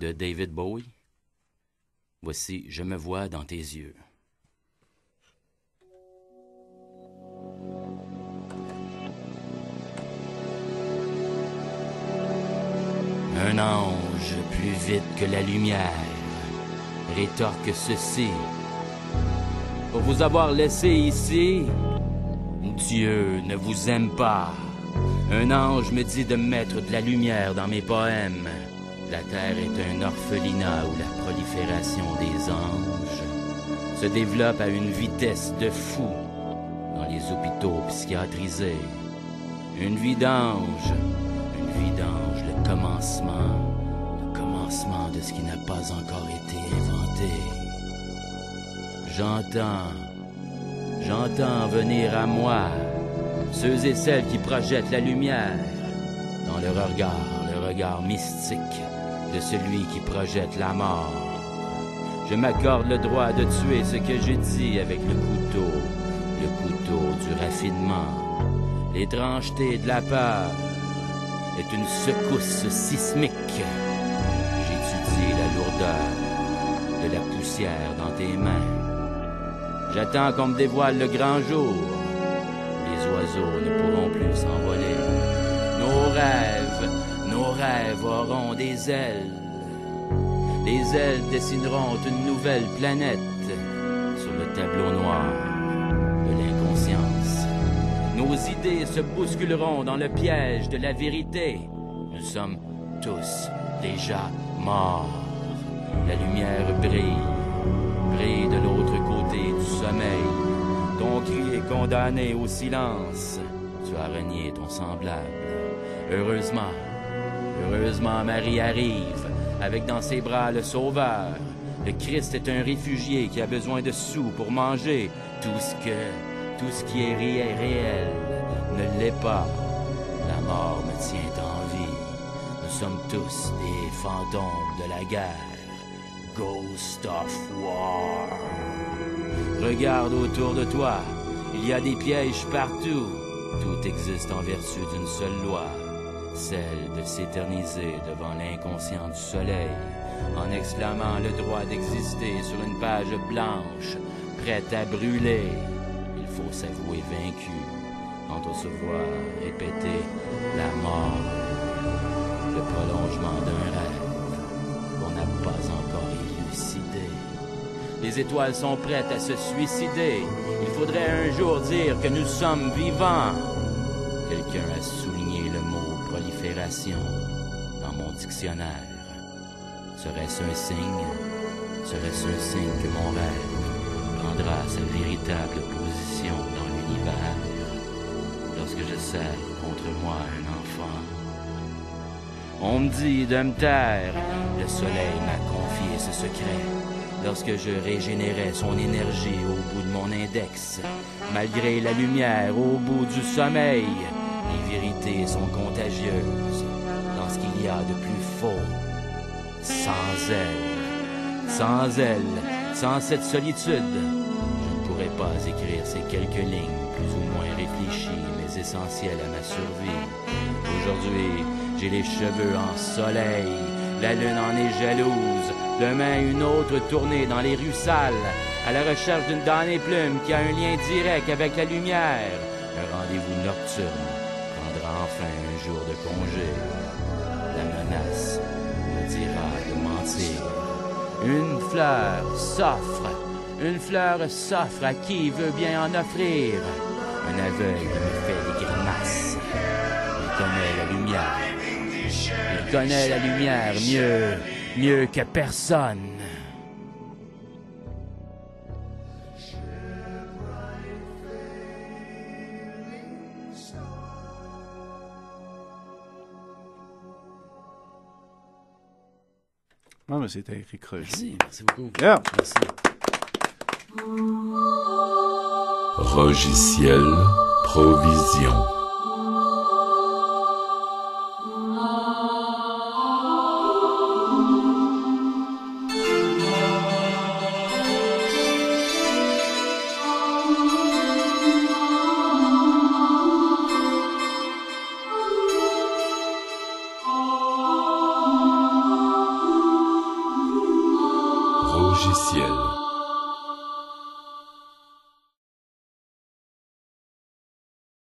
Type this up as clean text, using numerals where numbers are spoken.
de David Bowie. Voici « Je me vois dans tes yeux ». Un ange plus vite que la lumière rétorque ceci. Pour vous avoir laissé ici, Dieu ne vous aime pas. Un ange me dit de mettre de la lumière dans mes poèmes. La terre est un orphelinat où la prolifération des anges se développe à une vitesse de fou dans les hôpitaux psychiatrisés. Une vie d'ange, le commencement de ce qui n'a pas encore été inventé. J'entends venir à moi ceux et celles qui projettent la lumière dans le regard mystique de celui qui projette la mort. Je m'accorde le droit de tuer ce que je dis avec le couteau du raffinement. L'étrangeté de la peur est une secousse sismique. J'étudie la lourdeur de la poussière dans tes mains. J'attends qu'on me dévoile le grand jour. Les oiseaux ne pourront plus s'envoler. Nos rêves auront des ailes. Les ailes dessineront une nouvelle planète sur le tableau noir de l'inconscience. Nos idées se bousculeront dans le piège de la vérité. Nous sommes tous déjà morts. La lumière brille de l'autre côté du sommeil. Ton cri est condamné au silence. Tu as renié ton semblable. Heureusement, Marie arrive, avec dans ses bras le Sauveur. Le Christ est un réfugié qui a besoin de sous pour manger. Tout ce qui est réel ne l'est pas. La mort me tient en vie. Nous sommes tous des fantômes de la guerre. Ghost of War. Regarde autour de toi. Il y a des pièges partout. Tout existe en vertu d'une seule loi. Celle de s'éterniser devant l'inconscient du soleil, en exclamant le droit d'exister sur une page blanche, prête à brûler. Il faut s'avouer vaincu quand on se voit répéter la mort, le prolongement d'un rêve qu'on n'a pas encore élucidé. Les étoiles sont prêtes à se suicider. Il faudrait un jour dire que nous sommes vivants. Quelqu'un a souligné le mot prolifération dans mon dictionnaire. Serait-ce un signe? Serait-ce un signe que mon rêve prendra sa véritable position dans l'univers lorsque je serre contre moi un enfant? On me dit de me taire. Le soleil m'a confié ce secret. Lorsque je régénérais son énergie au bout de mon index, malgré la lumière au bout du sommeil, les vérités sont contagieuses dans ce qu'il y a de plus faux. Sans cette solitude, je ne pourrais pas écrire ces quelques lignes plus ou moins réfléchies mais essentielles à ma survie. Aujourd'hui, j'ai les cheveux en soleil, la lune en est jalouse. Demain, une autre tournée dans les rues sales, à la recherche d'une damnée plume qui a un lien direct avec la lumière. Un rendez-vous nocturne prendra enfin un jour de congé. La menace me dira de mentir. Une fleur s'offre à qui veut bien en offrir. Un aveugle me fait des grimaces. Il connaît la lumière mieux que personne. Non, mais c'était écrit creux. Merci beaucoup. Yeah. Merci. Logiciel Provision. logiciel.